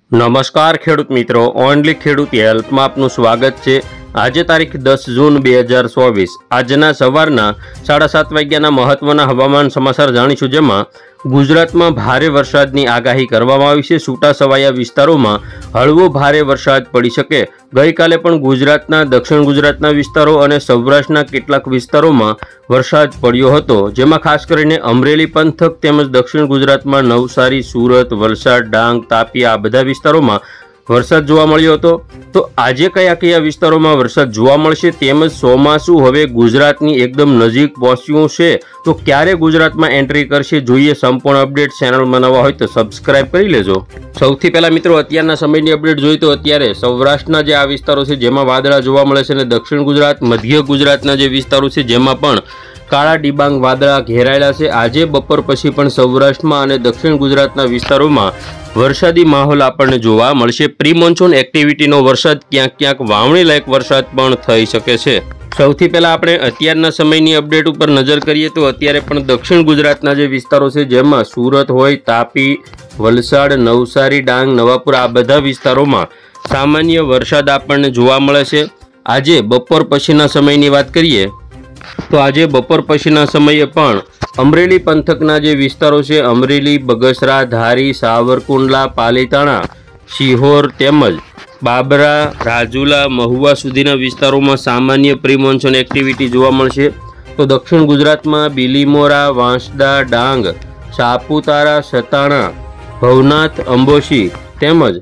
નમસ્કાર ખેડૂત મિત્રો, ઓનલી ખેડૂત હેલ્પમાં આપનું સ્વાગત છે। આજે તારીખ 10 જૂન 2024 આજના સવારના 7:30 વાગ્યાના મહત્વના હવામાન સમાચાર જાણીશું, જેમાં ગુજરાતમાં ભારે વરસાદની આગાહી કરવામાં આવી છે। છૂટાછવાયા વિસ્તારોમાં હળવો ભારે વરસાદ પડી શકે। ગઈકાલે પણ ગુજરાતના દક્ષિણ ગુજરાતના વિસ્તારો અને સૌરાષ્ટ્રના કેટલાક વિસ્તારોમાં વરસાદ પડ્યો હતો, જેમાં ખાસ કરીને અમરેલી પંથક તેમજ દક્ષિણ ગુજરાતમાં નવસારી, સુરત, વલસાડ, ડાંગ, તાપી આ બધા વિસ્તારોમાં વરસાદ જોવા મળ્યો હતો। તો આજે કયા કયા વિસ્તારોમાં વરસાદ જોવા મળશે, તેમજ ચોમાસું હવે ગુજરાતની એકદમ નજીક પહોંચ્યું છે, તો ક્યારે ગુજરાતમાં એન્ટ્રી કરશે, જોઈએ સંપૂર્ણ અપડેટ। ચેનલમાં નવા હોય તો સબસ્ક્રાઇબ કરી લેજો। સૌથી પહેલા મિત્રો અત્યારના સમયની અપડેટ જોઈએ તો અત્યારે સૌરાષ્ટ્રના જે આ વિસ્તારો છે જેમાં વાદળા જોવા મળે છે, અને દક્ષિણ ગુજરાત, મધ્ય ગુજરાતના જે વિસ્તારો છે જેમાં પણ કાળા ડિબાંગ વાદળા ઘેરાયેલા છે। આજે બપોર પછી પણ સૌરાષ્ટ્રમાં અને દક્ષિણ ગુજરાતના વિસ્તારોમાં વરસાદી માહોલ આપણને જોવા મળશે। પ્રી મોન્સૂન એક્ટિવિટીનો વરસાદ ક્યાંક ક્યાંક વાવણી લાયક વરસાદ પણ થઈ શકે છે। સૌથી પહેલા આપણે અત્યારના સમયની અપડેટ ઉપર નજર કરીએ તો અત્યારે પણ દક્ષિણ ગુજરાતના જે વિસ્તારો છે જેમાં સુરત હોય, તાપી, વલસાડ, નવસારી, ડાંગ, નવાપુર આ બધા વિસ્તારોમાં સામાન્ય વરસાદ આપણને જોવા મળે છે। આજે બપોર પછીના સમયની વાત કરીએ તો આજે બપોર પછીના સમયે પણ અમરેલી પંથકના જે વિસ્તારો છે, અમરેલી, બગસરા, ધારી, સાવરકુંડલા, પાલીતાણા, શિહોર તેમજ બાબરા, રાજુલા, મહુવા સુધીના વિસ્તારોમાં સામાન્ય પ્રી મોન્સૂન એક્ટિવિટી જોવા મળશે। તો દક્ષિણ ગુજરાતમાં બિલીમોરા, વાંસદા, ડાંગ, સાપુતારા, સતાણા, ભવનાથ, અંબોશી તેમજ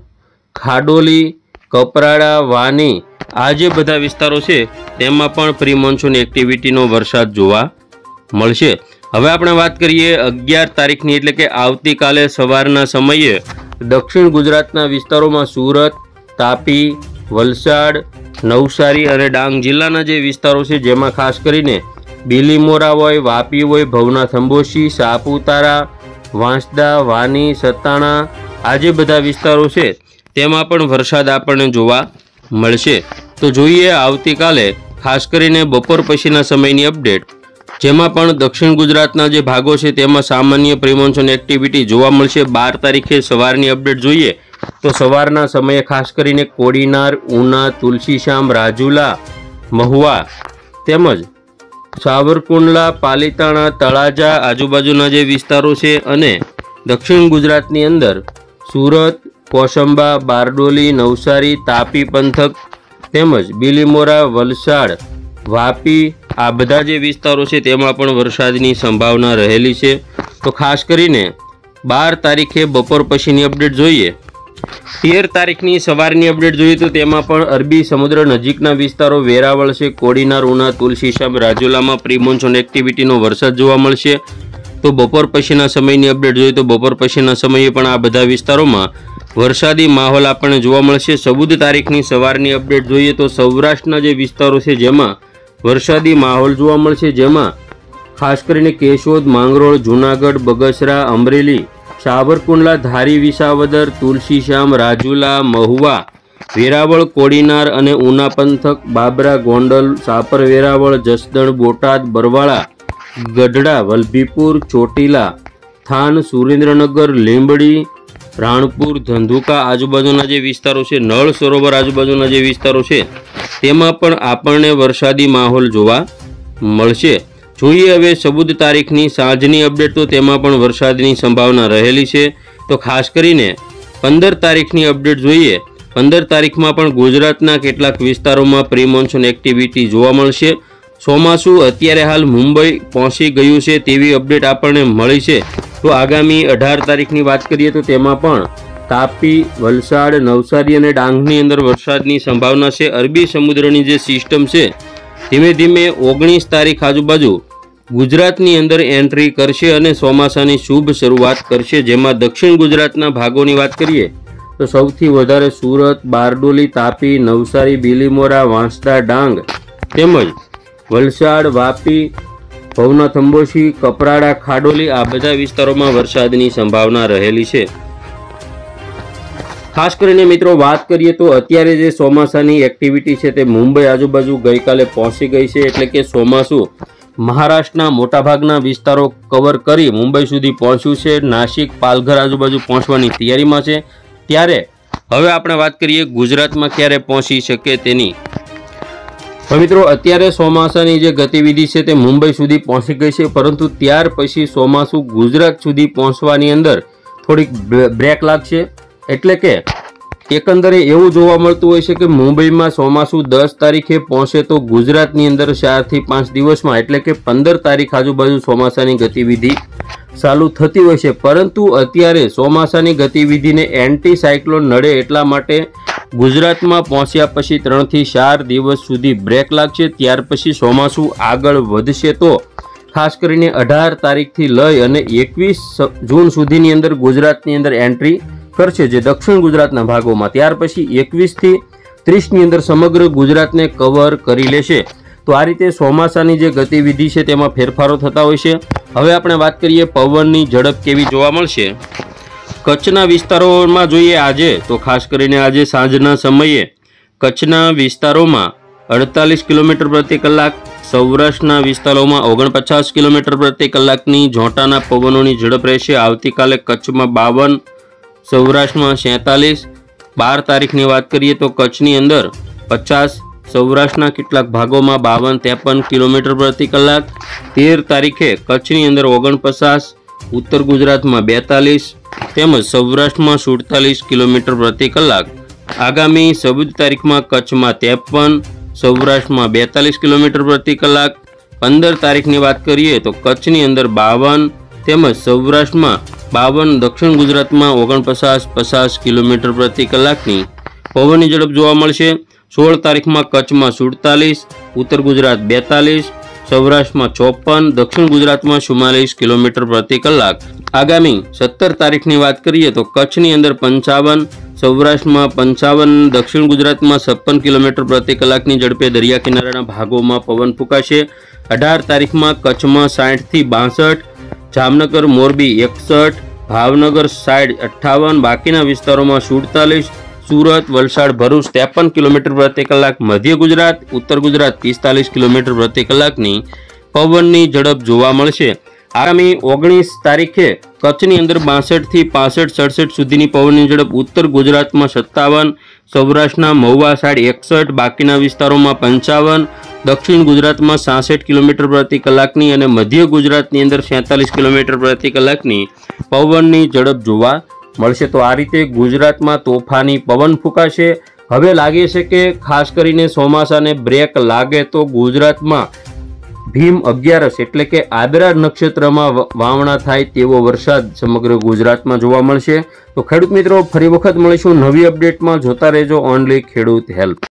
ખાડોલી, કપરાડા, વાની આ જે બધા વિસ્તારો છે તેમાં પણ પ્રી મોન્સૂન એક્ટિવિટીનો વરસાદ જોવા મળશે। હવે આપણે વાત કરીએ 11 તારીખની, એટલે કે આવતીકાલે સવારના સમયે દક્ષિણ ગુજરાતના વિસ્તારોમાં સુરત, તાપી, વલસાડ, નવસારી અને ડાંગ જિલ્લાના જે વિસ્તારો છે જેમાં ખાસ કરીને બિલીમોરા હોય, વાપી હોય, ભવનાથ, અંબોશી, સાપુતારા, વાંસદા, વાની, સતાણા આ જે બધા વિસ્તારો છે તેમાં પણ વરસાદ આપણને જોવા મળશે। તો જોઈએ આવતીકાલે ખાસ કરીને બપોર પછીના સમયની અપડેટ, જેમાં પણ દક્ષિણ ગુજરાતના જે ભાગો છે તેમાં સામાન્ય પ્રી મોન્સૂન એક્ટિવિટી જોવા મળશે। 12 તારીખે સવારની અપડેટ જોઈએ તો સવારના સમયે ખાસ કરીને કોડીનાર, ઉના, તુલસીશ્યામ, રાજુલા, મહુવા તેમજ સાવરકુંડલા, પાલીતાણા, તળાજા આજુબાજુના જે વિસ્તારો છે, અને દક્ષિણ ગુજરાતની અંદર સુરત, કોસંબા, બારડોલી, નવસારી, તાપી પંથક તેમજ બિલીમોરા, વલસાડ, વાપી આ બધા જે વિસ્તારો છે તેમાં પણ વરસાદની સંભાવના રહેલી છે। તો ખાસ કરીને 12 તારીખે બપોર પછીની અપડેટ જોઈએ। 13 તારીખની સવારની અપડેટ જોઈએ તો તેમાં પણ અરબી સમુદ્ર નજીકના વિસ્તારો વેરાવળ છે, કોડીનાર, ઉના, તુલસીશ્યામ, રાજુલામાં પ્રી મોન્સૂન એક્ટિવિટીનો વરસાદ જોવા મળશે। તો બપોર પછીના સમયની અપડેટ જોઈએ તો બપોર પછીના સમયે પણ આ બધા વિસ્તારોમાં વરસાદી માહોલ આપણને જોવા મળશે। 14 તારીખની સવારની અપડેટ જોઈએ તો સૌરાષ્ટ્રના જે વિસ્તારો છે જેમાં વરસાદી માહોલ જોવા મળશે, જેમાં ખાસ કરીને કેશોદ, માંગરોળ, જૂનાગઢ, બગસરા, અમરેલી, સાવરકુંડલા, ધારી, વિસાવદર, તુલસીશ્યામ, રાજુલા, મહુવા, વેરાવળ, કોડીનાર અને ઉના પંથક, બાબરા, ગોંડલ, સાપર, વેરાવળ, જસદણ, બોટાદ, બરવાળા, ગઢડા, વલભીપુર, ચોટીલા, થાન, સુરેન્દ્રનગર, લીંબડી, રાણપુર, ધંધુકા આજુબાજુના જે વિસ્તારો છે, નળ સરોવર આજુબાજુના જે વિસ્તારો છે તેમાં પણ આપણને વરસાદી માહોલ જોવા મળશે। જોઈએ હવે 14 તારીખની સાંજની અપડેટ, તો તેમાં પણ વરસાદની સંભાવના રહેલી છે। તો ખાસ કરીને 15 તારીખની અપડેટ જોઈએ। 15 તારીખમાં પણ ગુજરાતના કેટલાક વિસ્તારોમાં પ્રી મોન્સૂન એક્ટિવિટી જોવા મળશે। ચોમાસું અત્યારે હાલ મુંબઈ પહોંચી ગયું છે તેવી અપડેટ આપણને મળી છે। તો આગામી 18 તારીખની વાત કરીએ તો તેમાં પણ તાપી, વલસાડ, નવસારી અને ડાંગની અંદર વરસાદની સંભાવના છે। અરબી સમુદ્રની જે સિસ્ટમ છે ધીમે ધીમે 19 તારીખ આજુબાજુ ગુજરાતની અંદર એન્ટ્રી કરશે અને ચોમાસાની શુભ શરૂઆત કરશે। જેમાં દક્ષિણ ગુજરાતના ભાગોની વાત કરીએ તો સૌથી વધારે સુરત, બારડોલી, તાપી, નવસારી, બિલીમોરા, વાંસદા, ડાંગ તેમજ વલસાડ, વાપી, ભવનાથ, અંબોશી, કપરાડા, ખાડોલી આ બધા વિસ્તારોમાં વરસાદની સંભાવના રહેલી છે। ખાસ કરીને મિત્રો વાત કરીએ તો અત્યારે જે ચોમાસાની એક્ટિવિટી છે તે મુંબઈ આજુબાજુ ગઈકાલે પહોંચી ગઈ છે, એટલે કે ચોમાસું મહારાષ્ટ્રના મોટાભાગના વિસ્તારો કવર કરી મુંબઈ સુધી પહોંચ્યું છે। નાસિક, પાલઘર આજુબાજુ પહોંચવાની તૈયારીમાં છે। ત્યારે હવે આપણે વાત કરીએ ગુજરાતમાં ક્યારે પહોંચી શકે તેની। હવે મિત્રો અત્યારે ચોમાસાની જે ગતિવિધિ છે તે મુંબઈ સુધી પહોંચી ગઈ છે, પરંતુ ત્યાર પછી ચોમાસું ગુજરાત સુધી પહોંચવાની અંદર થોડીક બ્રેક લાગશે। એટલે કે એકંદરે એવું જોવા મળતું હોય છે કે મુંબઈમાં ચોમાસું 10 તારીખે પહોંચે તો ગુજરાતની અંદર 4 થી 5 દિવસમાં એટલે કે 15 તારીખ આજુબાજુ ચોમાસાની ગતિવિધિ ચાલુ થતી હોય છે। પરંતુ અત્યારે ચોમાસાની ગતિવિધિને એન્ટી સાયક્લોન નડે એટલા માટે ગુજરાતમાં પહોંચ્યા પછી 3 થી 4 દિવસ સુધી બ્રેક લાગશે। ત્યાર પછી ચોમાસું આગળ વધશે તો ખાસ કરીને 18 તારીખથી લઈ અને 21 જૂન સુધીની અંદર ગુજરાતની અંદર એન્ટ્રી કરશે, જે દક્ષિણ ગુજરાતના ભાગોમાં। ત્યાર પછી 21 થી 30ની અંદર સમગ્ર ગુજરાતને કવર કરી લેશે। તો આ રીતે ચોમાસાની જે ગતિવિધિ છે તેમાં ફેરફારો થતા હોય છે। હવે આપણે વાત કરીએ પવનની ઝડપ કેવી જોવા મળશે। કચ્છના વિસ્તારોમાં જોઈએ આજે તો ખાસ કરીને આજે સાંજના સમયે કચ્છના વિસ્તારોમાં 48 કિલોમીટર પ્રતિ કલાક, સૌરાષ્ટ્રના વિસ્તારોમાં 49 કિલોમીટર પ્રતિ કલાકની જોટાના પવનોની ઝડપ રહેશે। આવતીકાલે કચ્છમાં 52, સૌરાષ્ટ્રમાં 47। 12 તારીખની વાત કરીએ તો કચ્છની અંદર 50, સૌરાષ્ટ્રના કેટલાક ભાગોમાં 52-53 કિલોમીટર પ્રતિ કલાક। 13 તારીખે કચ્છની અંદર 49, ઉત્તર ગુજરાતમાં 42 તેમજ સૌરાષ્ટ્રમાં 47 કિલોમીટર પ્રતિ કલાક। આગામી 14 તારીખમાં કચ્છમાં 53, સૌરાષ્ટ્રમાં 42 કિલોમીટર પ્રતિ કલાક। 15 તારીખની વાત કરીએ તો કચ્છની અંદર 52 તેમજ સૌરાષ્ટ્રમાં 52, દક્ષિણ ગુજરાતમાં 49-50 કિલોમીટર પ્રતિ કલાકની પવનની ઝડપ જોવા મળશે। 16 તારીખમાં કચ્છમાં 47, ઉત્તર ગુજરાત 42, સૌરાષ્ટ્રમાં 54, દક્ષિણ ગુજરાતમાં 44 કિલોમીટર પ્રતિ કલાક। આગામી 17 તારીખની વાત કરીએ તો કચ્છની અંદર 55, સૌરાષ્ટ્રમાં 55, દક્ષિણ ગુજરાતમાં 56 કિલોમીટર પ્રતિ કલાકની ઝડપે દરિયા કિનારાના ભાગોમાં પવન ફૂંકાશે। 18 તારીખમાં કચ્છમાં 60 થી 62, જામનગર મોરબી 61, ભાવનગર સાઈડ 58, બાકીના વિસ્તારોમાં 47, સુરત વલસાડ ભરૂચ 53 કિલોમીટર પ્રતિ કલાક, મધ્ય ગુજરાત ઉત્તર ગુજરાત 45 કિલોમીટર પ્રતિ કલાકની પવનની ઝડપ જોવા મળશે। આગામી 19 તારીખે કચ્છની અંદર 62 થી 65, 67 સુધીની પવનની ઝડપ, ઉત્તર ગુજરાતમાં 57, સૌરાષ્ટ્રના મહુવા સાઈડ 61, બાકીના વિસ્તારોમાં 55, દક્ષિણ ગુજરાતમાં 66 કિલોમીટર પ્રતિ કલાકની અને મધ્ય ગુજરાતની અંદર 47 કિલોમીટર પ્રતિ કલાકની પવનની ઝડપ જોવા મળશે। તો આ રીતે ગુજરાતમાં તોફાની પવન ફૂંકાશે। હવે લાગે છે કે ખાસ કરીને ચોમાસાને બ્રેક લાગે તો ગુજરાતમાં ભીમ 11 એટલે કે આદ્રા નક્ષત્રમાં વાવણા થાય તેવો વરસાદ સમગ્ર ગુજરાતમાં જોવા મળશે। તો ખેડૂત મિત્રો ફરી વખત મળીશું નવી અપડેટમાં। જોતા રહેજો ઓનલી ખેડૂત હેલ્પ।